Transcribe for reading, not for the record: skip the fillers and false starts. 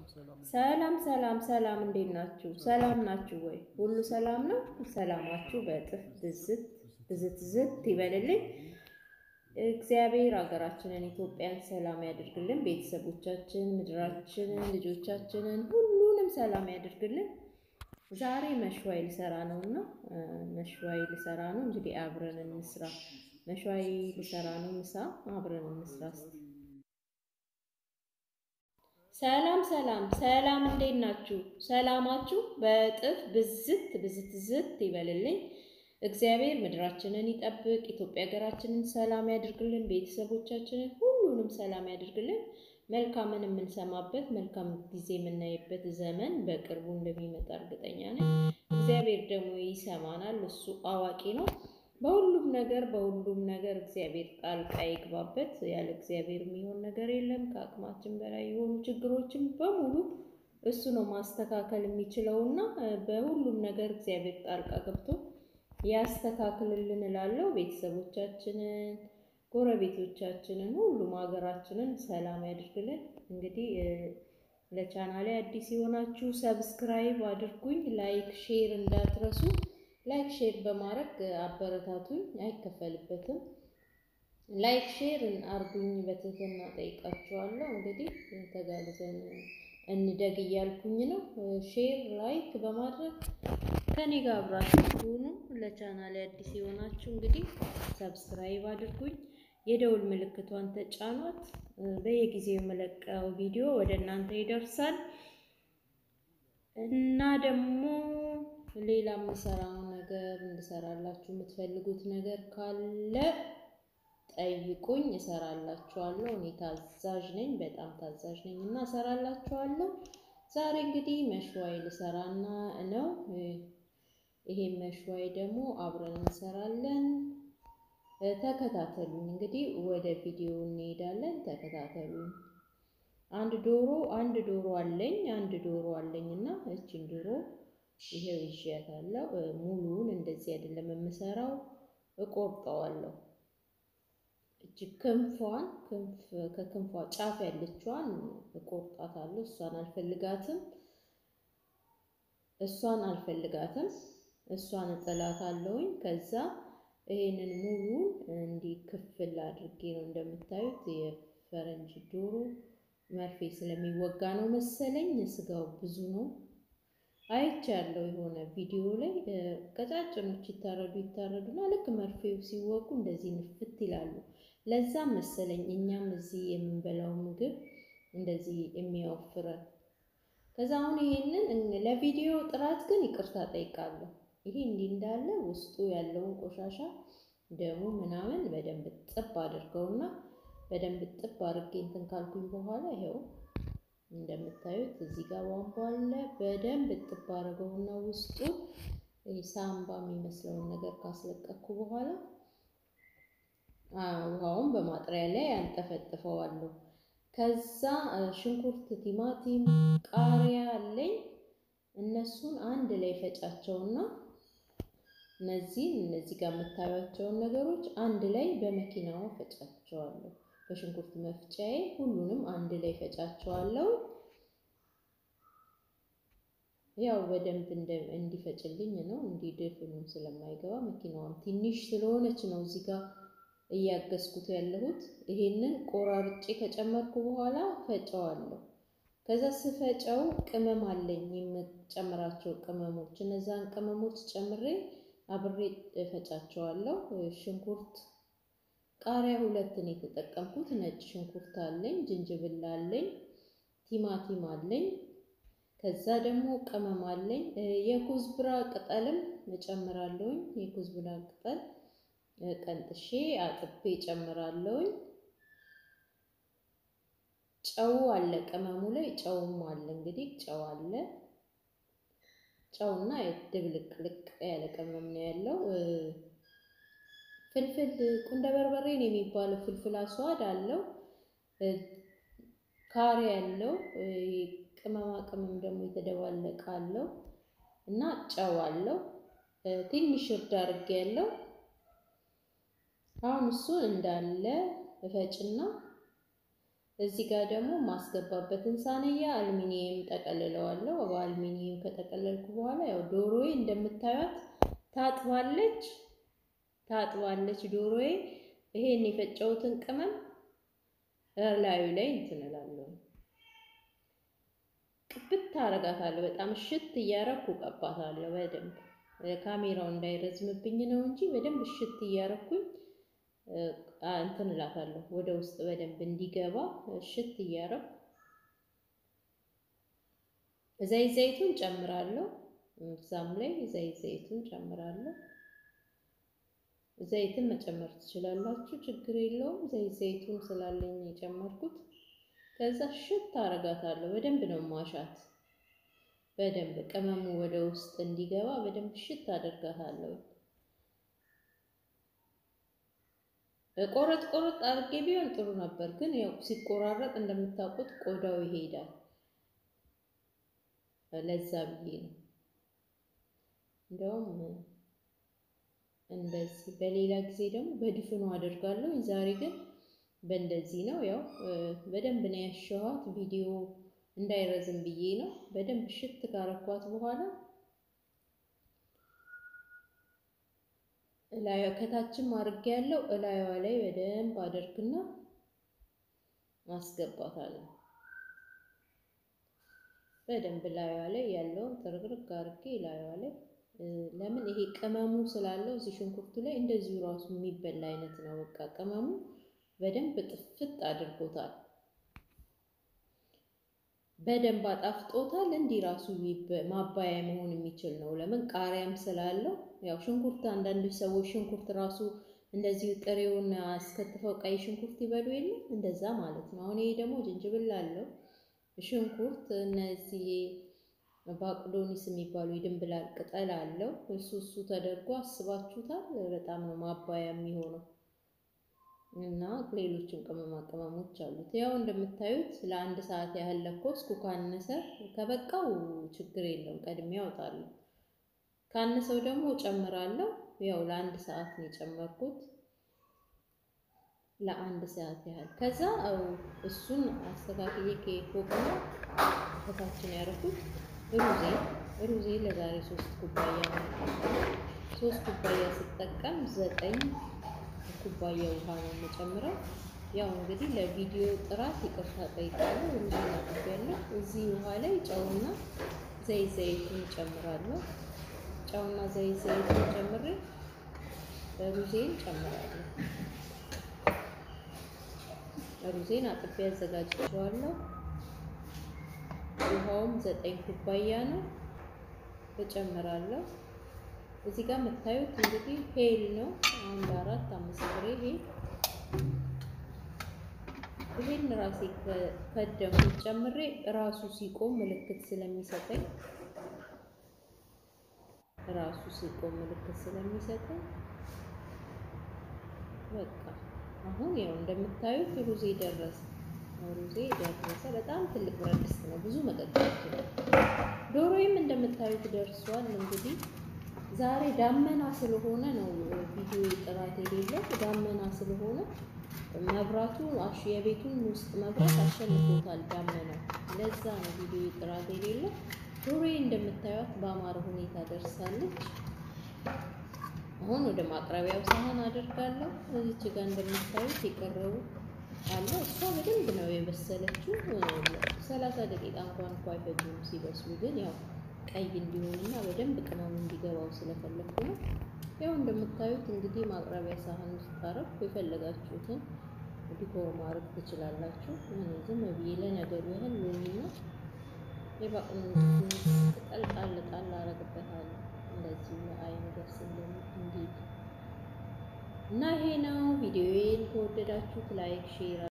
ሰላም ሰላም ሰላም እንዴት ናችሁ? ሰላም ናችሁ ወይ? ሁሉ ሰላም ነው? ሰላማችሁ በእጥፍ ብዝት ይበልልኝ። እግዚአብሔር ሀገራችንን ኢትዮጵያን ሰላም ያድርግልን። ቤተሰቦቻችን፣ ምድራችንን፣ ልጆቻችንን ሁሉንም ሰላም ያድርግልን። ዛሬ መሽዋይ ልሰራ ነውና መሽዋይ ልሰራ ነው። እንግዲህ አብረን እንስራ። መሽዋይ ልሰራ ነው። ምሳ አብረን እንስራ። ሰላም ሰላም ሰላም እንዴት ናችሁ? ሰላማችሁ በእጥፍ ብዝት ይበልልኝ። እግዚአብሔር ምድራችንን ይጠብቅ። ኢትዮጵያ ሀገራችንን ሰላም ያድርግልን። ቤተሰቦቻችንን ሁሉንም ሰላም ያድርግልን። መልካምን የምንሰማበት መልካም ጊዜ የምናይበት ዘመን በቅርቡ እንደሚመጣ እርግጠኛ ነኝ። እግዚአብሔር ደግሞ ይሰማናል። እሱ አዋቂ ነው። በሁሉም ነገር እግዚአብሔር ጣልቃ ይግባበት። ያለ እግዚአብሔር የሚሆን ነገር የለም። ከአቅማችን በላይ የሆኑ ችግሮችን በሙሉ እሱ ነው ማስተካከል የሚችለውና በሁሉም ነገር እግዚአብሔር ጣልቃ ገብቶ ያስተካክልልን እላለሁ። ቤተሰቦቻችንን፣ ጎረቤቶቻችንን፣ ሁሉም ሀገራችንን ሰላም ያድርግልን። እንግዲህ ለቻናሌ አዲስ የሆናችሁ ሰብስክራይብ አድርጉኝ፣ ላይክ ሼር እንዳትረሱ። ላይክ ሼር በማድረግ አበረታቱኝ፣ አይከፈልበትም። ላይክ ሼር አርጉኝ በትህትና ጠይቃችኋለሁ። እንግዲህ ተጋግዘን እንደግ እያልኩኝ ነው። ሼር ላይክ በማድረግ ከኔ ጋር አብራችሁ ሁኑ። ለቻናሌ አዲስ የሆናችሁ እንግዲህ ሰብስክራይብ አድርጉኝ፣ የደውል ምልክቷን ተጫኗት። በየጊዜው የምለቀው ቪዲዮ ወደ እናንተ ይደርሳል እና ደግሞ ሌላ የምሰራው ነገር እንድሰራላችሁ የምትፈልጉት ነገር ካለ ጠይቁኝ፣ እሰራላችኋለሁ። እኔ ታዛዥ ነኝ፣ በጣም ታዛዥ ነኝ እና እሰራላችኋለሁ። ዛሬ እንግዲህ መሽዋይ ልሰራና ነው። ይሄ መሽዋይ ደግሞ አብረን እንሰራለን። ተከታተሉኝ። እንግዲህ ወደ ቪዲዮ እንሄዳለን። ተከታተሉኝ። አንድ ዶሮ አለኝና እቺን ዶሮ ይሄው ይዤያታለሁ። ሙሉውን እንደዚህ አይደለም የምሰራው፣ እቆርጠዋለሁ። እቺ ከክንፏ ጫፍ ያለችዋን እቆርጣታለሁ። እሷን እጥላታለሁኝ። ከዛ ይሄንን ሙሉውን እንዲህ ክፍል አድርጌ ነው እንደምታዩት። የፈረንጅ ዶሮ መርፌ ስለሚወጋ ነው መሰለኝ ስጋው ብዙ ነው። አይቻለሁ የሆነ ቪዲዮ ላይ ቀጫጭኖች ይታረዱና ልክ መርፌው ሲወጉ እንደዚህ ንፍት ይላሉ። ለዛም መሰለኝ እኛም እዚህ የምንበላው ምግብ እንደዚህ የሚያወፍረን። ከዛ አሁን ይሄንን ለቪዲዮ ጥራት ግን ይቅርታ ጠይቃለሁ። ይሄ እንዲህ እንዳለ ውስጡ ያለውን ቆሻሻ ደሙ ምናምን በደንብ ጥብ አድርገውና በደንብ ጥብ አድርጌ እንትን ካልኩኝ በኋላ ይሄው እንደምታዩት እዚህ ጋር ቧንቧ አለ። በደንብ ጥብ አድርገውና ውስጡ ሳምባ የሚመስለውን ነገር ካስለቀኩ በኋላ ውሃውን በማጥሪያ ላይ አንጠፈጥፈዋለሁ። ከዛ ሽንኩርት፣ ቲማቲም፣ ቃሪያ አለኝ። እነሱን አንድ ላይ ፈጫቸውና እነዚህ ጋር የምታዩቸውን ነገሮች አንድ ላይ በመኪናው ፈጫቸዋለሁ። በሽንኩርት መፍጫዬ ሁሉንም አንድ ላይ ፈጫቸዋለሁ። ያው በደንብ እንዲፈጭልኝ ነው። እንዲደፍኑም ስለማይገባ መኪናዋም ትንሽ ስለሆነች ነው እዚህ ጋር እያገዝኩት ያለሁት። ይሄንን ቆራርጬ ከጨመርኩ በኋላ ፈጨዋለሁ። ከዛ ስፈጨው ቅመም አለኝ የምጨምራቸው ቅመሞች። እነዛን ቅመሞች ጨምሬ አብሬ ፈጫቸዋለሁ። ሽንኩርት፣ ቃሪያ 2 ነው የተጠቀምኩት። ነጭ ሽንኩርት አለኝ፣ ዝንጅብል አለኝ፣ ቲማቲም አለኝ። ከዛ ደግሞ ቅመም አለኝ። የኩዝብራ ቅጠልም እጨምራለሁ። የኩዝብራ ቅጠል ቀንጥሼ አጥቤ እጨምራለሁ። ጨው አለ ቅመሙ ላይ፣ ጨውም አለ። እንግዲህ ጨው አለ። ጨውና ድብልቅልቅ ያለ ቅመም ነው ያለው። ፍልፍል ቁንደ በርበሬ ነው የሚባለው። ፍልፍል አስዋድ አለው። ካሪ አለው። ቅመማ ቅመም ደግሞ የተደባለቀ አለው እና ጨው አለው። ትንሽ እርድ አድርጌያለሁ። አሁን እሱን እንዳለ እፈጭና እዚህ ጋር ደግሞ ማስገባበትን ሳንያ አልሚኒየም ጠቀልለዋለሁ። በአልሚኒየም ከጠቀለልኩ በኋላ ያው ዶሮዬ እንደምታዩት ታጥባለች ዶሮዬ። ይሄን የፈጨሁትን ቅመም ላዩ ላይ እንትን እላለሁ፣ ቅብት አረጋታለሁ። በጣም እሽት እያረኩ ቀባታለሁ በደንብ። ካሜራው እንዳይረዝምብኝ ነው እንጂ በደንብ እሽት እያረኩኝ እንትን እላታለሁ፣ ወደ ውስጥ በደንብ እንዲገባ እሽት እያረኩ። ዘይቱን ጨምራለሁ፣ እዛም ላይ ዘይቱን ጨምራለሁ። ዘይትን መጨመር ትችላላችሁ፣ ችግር የለውም። ዘይቱን ስላለኝ የጨመርኩት። ከዛ ሽት አረጋታለሁ። በደንብ ነው ማሻት፣ በደንብ ቅመሙ ወደ ውስጥ እንዲገባ በደንብ ሽት አደርጋታለሁ። ቆረጥ አድርጌ ቢሆን ጥሩ ነበር፣ ግን ያው ሲቆራረጥ እንደምታውቁት ቆዳው ይሄዳል። ለዛ ብዬ ነው። እንደውም እንደዚህ በሌላ ጊዜ ደግሞ በድፍኑ አደርጋለሁ። ዛሬ ግን በእንደዚህ ነው። ያው በደንብ ነው ያሸኋት፣ ቪዲዮ እንዳይረዝም ብዬ ነው። በደንብ ሽት ካረኳት በኋላ እላዩ ከታችም አድርጌ ያለው እላዩዋ ላይ በደንብ አደርግና አስገባታለሁ። በደንብ እላዩዋ ላይ ያለውን ጥርግርግ አድርጌ እላዩዋ ላይ ለምን ይሄ ቅመሙ ስላለው እዚህ ሽንኩርቱ ላይ እንደዚሁ ራሱ የሚበላ አይነት ነው። በቃ ቅመሙ በደንብ ጥፍጥ አድርጎታል፣ በደንብ አጣፍጦታል። እንዲህ ራሱ ማባያ መሆን የሚችል ነው። ለምን ቃሪያም ስላለው ያው ሽንኩርት፣ አንዳንድ ሰዎች ሽንኩርት ራሱ እንደዚህ ጥሬውን አስከትፈው ቀይ ሽንኩርት ይበሉ የለ እንደዛ ማለት ነው። አሁን ይሄ ደግሞ ዝንጅብል አለው ሽንኩርት፣ እነዚህ ባቅዶኒስ የሚባሉ የድንብላል ቅጠል አለው። እሱ ተደርጎ አስባችሁታል። በጣም ነው ማባያ የሚሆነው እና ሌሎችም ቅመማ ቅመሞች አሉት። ያው እንደምታዩት ለአንድ ሰዓት ያህል ለኮስኩ። ካነሰ ከበቃው ችግር የለውም፣ ቀድሜ አወጣለሁ። ካነሰው ደግሞ ጨምራለሁ። ያው ለአንድ ሰዓት ነው የጨመርኩት፣ ለአንድ ሰዓት ያህል። ከዛ እሱን አስተካክዬ ከፎቅና ከታችን ያረኩት ሩዜ ለዛሬ 3 ኩባያ ነው። 3 ኩባያ ስጠቀም 9 ኩባያ ውሃ ነው የምጨምረው። ያው እንግዲህ ለቪዲዮ ጥራት ይቅርታ ጠይቃለሁ። ሩዜን አጥቤያለሁ። እዚህ ውሃ ላይ ጨውና ዘይቱን ጨምራለሁ። ጨውና ዘይቱን ጨምሬ ሩዜን ጨምራለሁ። ሩዜን አጥቤ አዘጋጅቼዋለሁ። ውሃውም 9 ኩባያ ነው እጨምራለሁ። እዚህ ጋር የምታዩት እንግዲህ ሄል ነው። 1 4 5 ፍሬ ይሄን ራሴ ከደምኩት ጨምሬ ራሱ ሲቆም ምልክት ስለሚሰጠኝ በቃ አሁን ያው እንደምታዩት ሩዜ ደረሰ። በጣም ትልቅ ብረት ድስት ነው፣ ብዙ መጠጣት ነው። ዶሮዬም እንደምታዩት ደርሷል። እንግዲህ ዛሬ ዳመና ስለሆነ ነው ቪዲዮ ጥራት የሌለው። ዳመና ስለሆነ መብራቱ የቤቱን ውስጥ መብራት አሸንፎታል ዳመና፣ ለዛ ነው ቪዲዮ ጥራት የሌለው። ዶሮዬ እንደምታዩት በአማረ ሁኔታ ደርሳለች። አሁን ወደ ማቅረቢያው ሳህን አደርጋለሁ። እዚች ጋር እንደምታዩት የቀረቡ አለ። እሷ በደንብ ነው የበሰለችው። 30 ደቂቃ እንኳን አይፈጅም ሲበስሉ፣ ግን ያው ቀይ እንዲሆንና በደንብ ቅመሙ እንዲገባው ስለፈለኩ ነው። ያው እንደምታዩት እንግዲህ ማቅረቢያ ሳህን ውስጥ ታረኩ። የፈለጋችሁትን ዲኮር ማድረግ ትችላላችሁ። እኔ ዝም ብዬ ለነገሩ ያህል ሎሚና የባቅዶኒስ ቅጠል ጣል አረግበታለሁ። እንደዚህ ለአይን ደስ እንዲል እና ይሄ ነው። ቪዲዮዬን ከወደዳችሁት ላይክ፣ ሼር